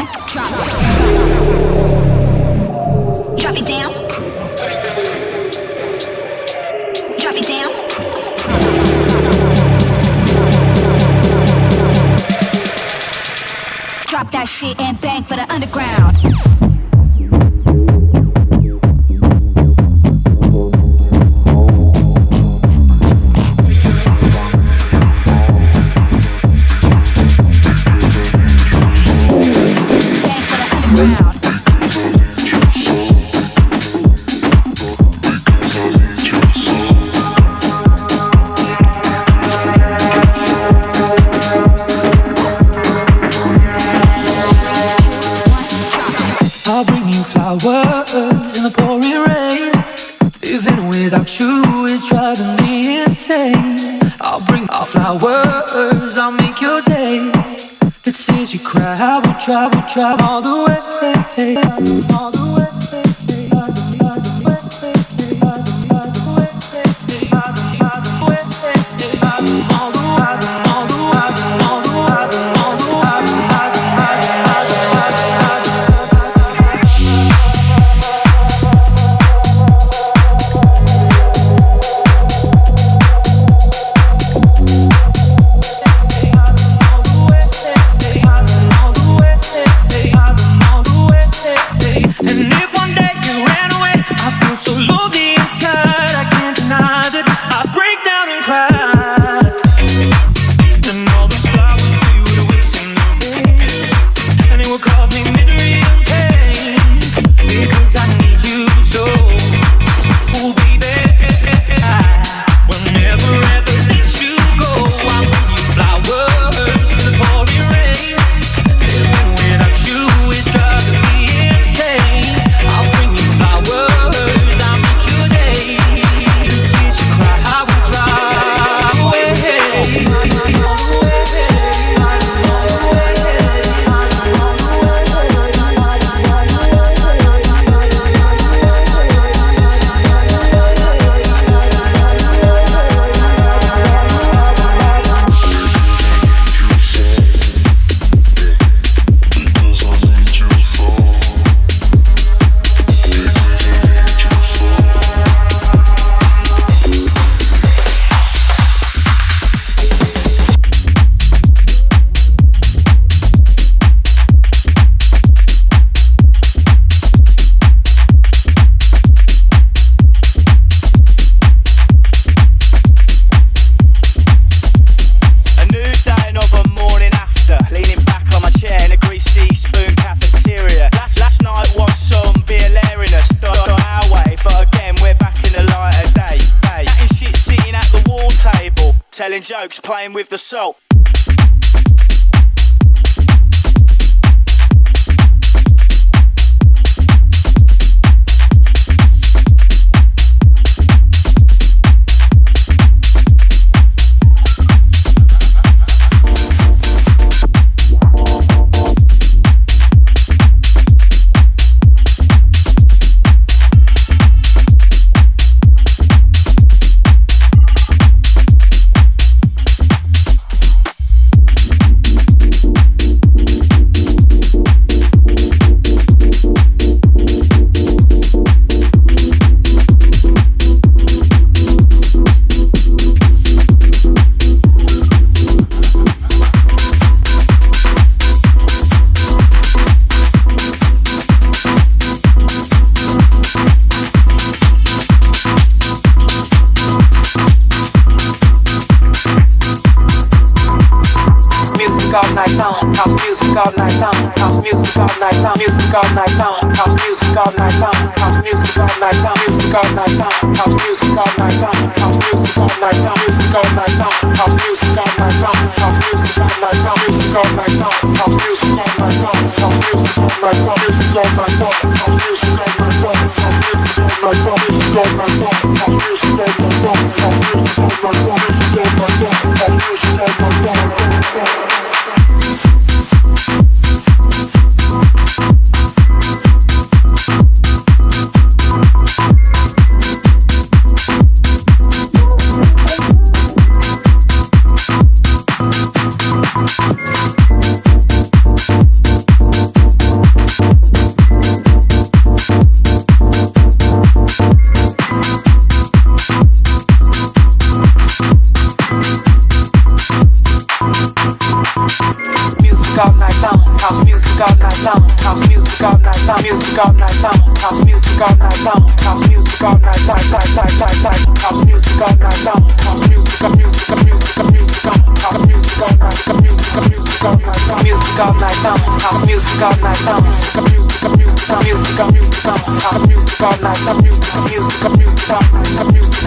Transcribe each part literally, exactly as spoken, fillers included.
one, drop it. Drop it down. Drop it down. Drop that shit and bang for the underground. I'll bring you flowers in the pouring rain. Living without you is driving me insane. I'll bring you flowers, I'll make your day. It says you cry, I will try, will try all the way, all the way. Telling jokes, playing with the salt. all night long, house music all night long, house music all night long, music all night long, house music all night long, house music all night long, music all night long, house music all night long, house music all night long, music all night long, house music all night long, house music all night long, music all night long, house music all night long, house music all night long, music all night long, house music all night long, house music all night long, music all night long, house music all night long, house music all night long, music all night long, house music all night long. long. House music all night long. Music all night long. House music all night long. House music all night long. House music all night long. House music, music, music, music, house music all night. Music, music all night long. Music all night long. House music all night long. Music, music, music, music, house music all night long. Music, music, music, music,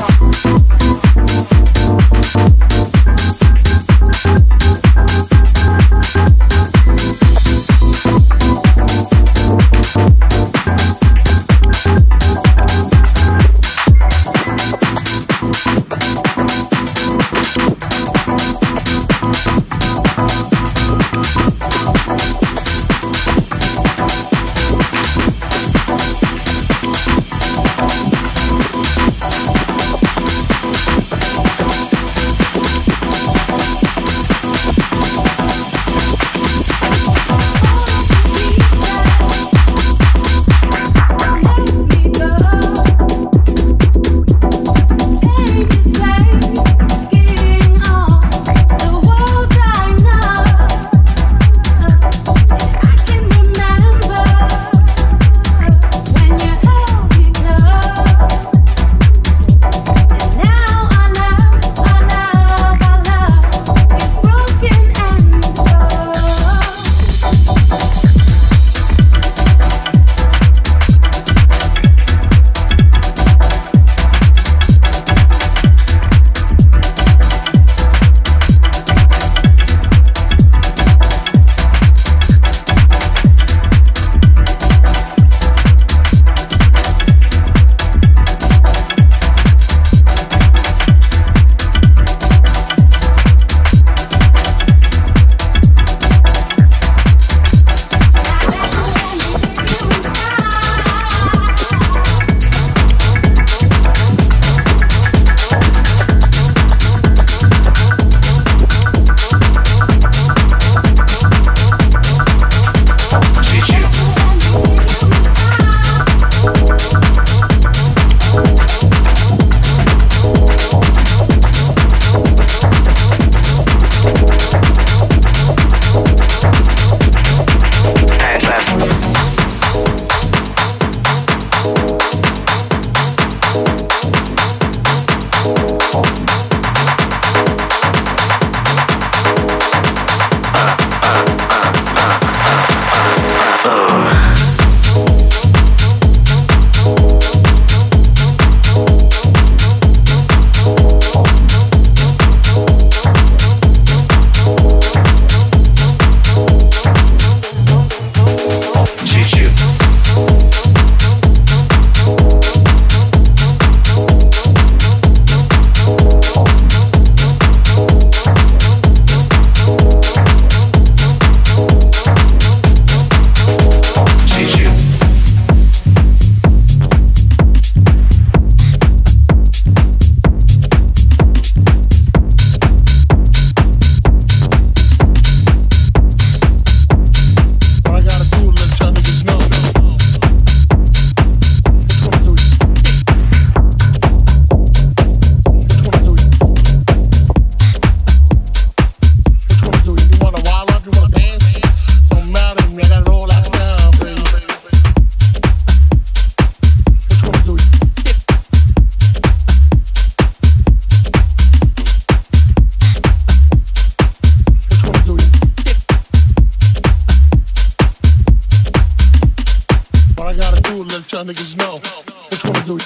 y'all niggas know. What you wanna do?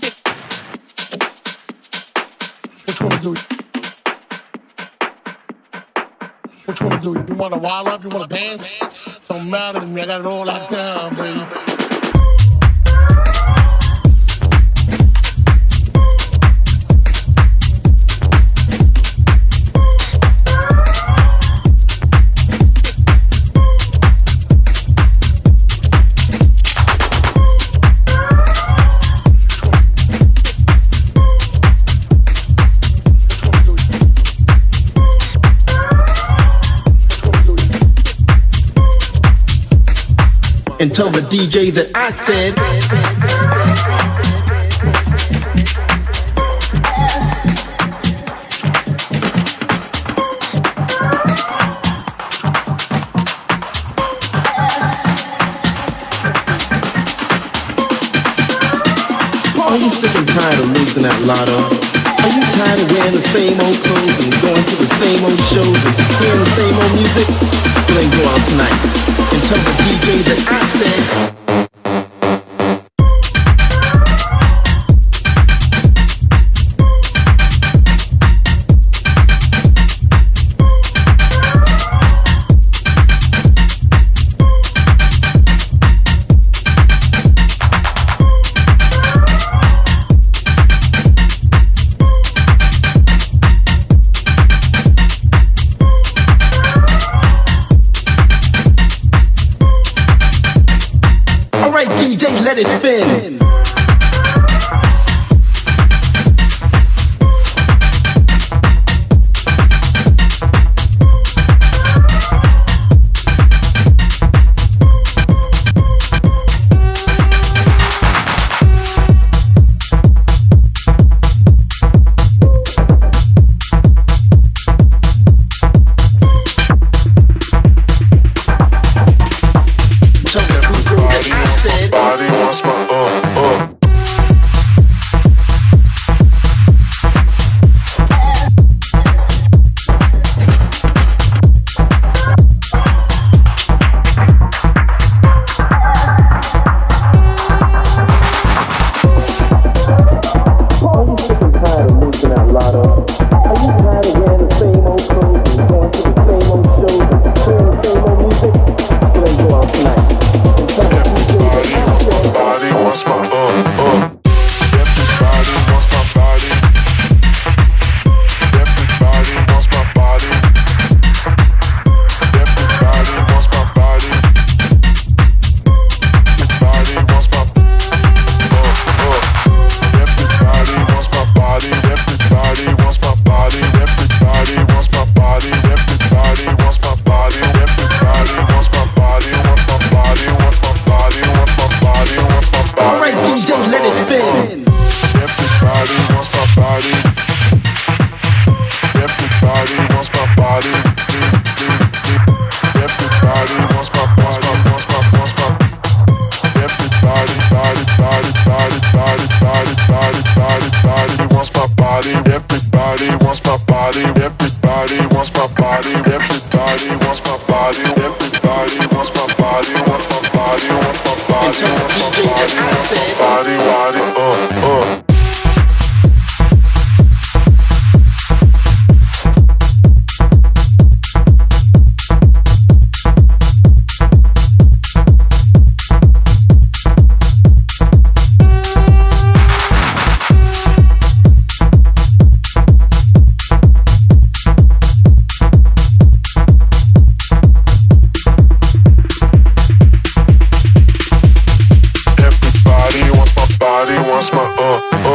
What you wanna do? What you wanna do? You wanna wild up? You wanna dance? Don't matter to me. I got it all locked down, baby. And tell the D J that I said you sick and tired of losing that lotto? Are you tired of wearing the same old clothes and going to the same old shows and hearing the same old music? Well, then go out tonight and tell the D J that I said. D J, let it spin. Body wants my uh uh. Body wants my uh uh.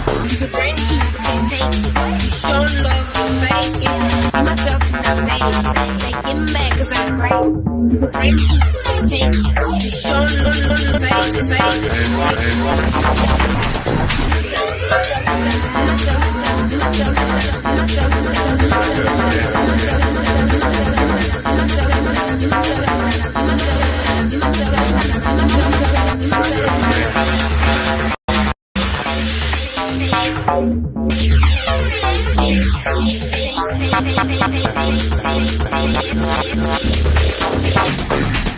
You can bring the heat, but can't take it. You show love, you fake it. Be myself and I made it. They get mad cause I'm great. You can bring the heat, but can't take it. You show love, love, fake it, fake it. Myself.